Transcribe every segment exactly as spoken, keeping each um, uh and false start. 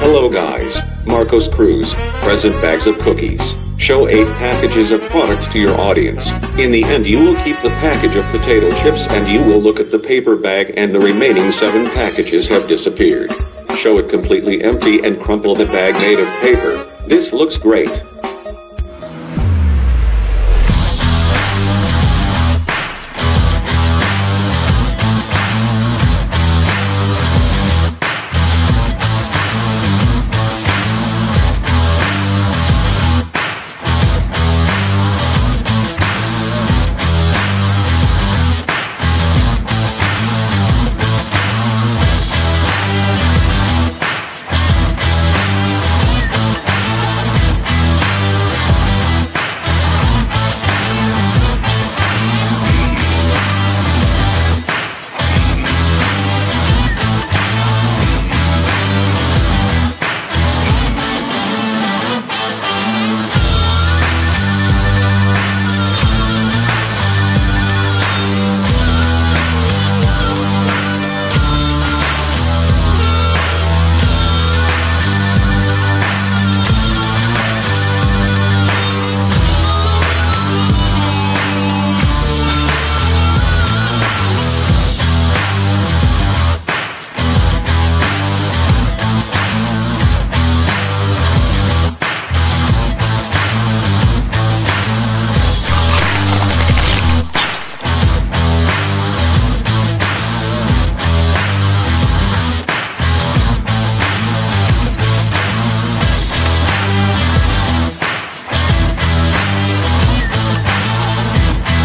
Hello guys, Marcos Cruz, present bags of cookies. Show eight packages of products to your audience. In the end you will keep the package of potato chips and you will look at the paper bag and the remaining seven packages have disappeared. Show it completely empty and crumple the bag made of paper. This looks great.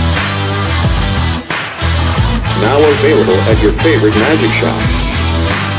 Now available at your favorite magic shop.